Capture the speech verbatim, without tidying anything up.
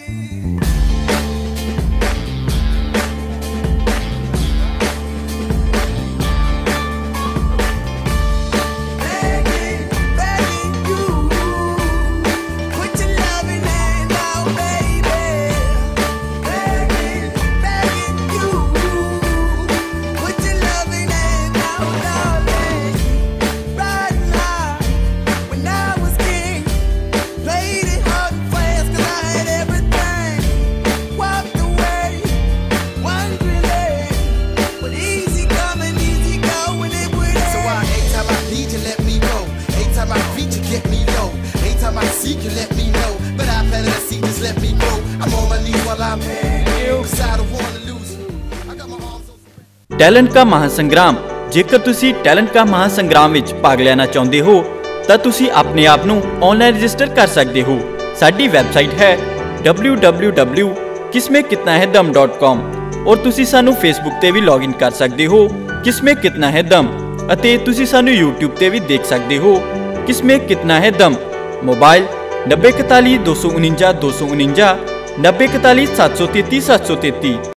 You let me know, but I've had a seat, just let me go. I'm on my knees while I'm here, cause I don't wanna lose you. I got my arms open. Talent का महासंग्राम जेकर तुसी talent का महासंग्राम विच भाग लेना चाहते हो तो तुसी अपने आप नू ऑनलाइन रजिस्टर कर सकते हो। साडी वैबसाइट है डबल्यू डबल्यू डबल्यू किसमें कितना है दम डॉट कॉम और तुसी सानू फेसबुक ते भी लॉगिन कर सकते हो किसमें कितना है दम अते तुसी सानू यूट्यूब ते भी देख सकते हो किसमें कितना है दम। मोबाइल नब्बे इकतालीस दो सौ उनंजा दो सौ उनंजा नब्बे इकतालीस सात सौ तैंतीस सात सौ तैंतीस।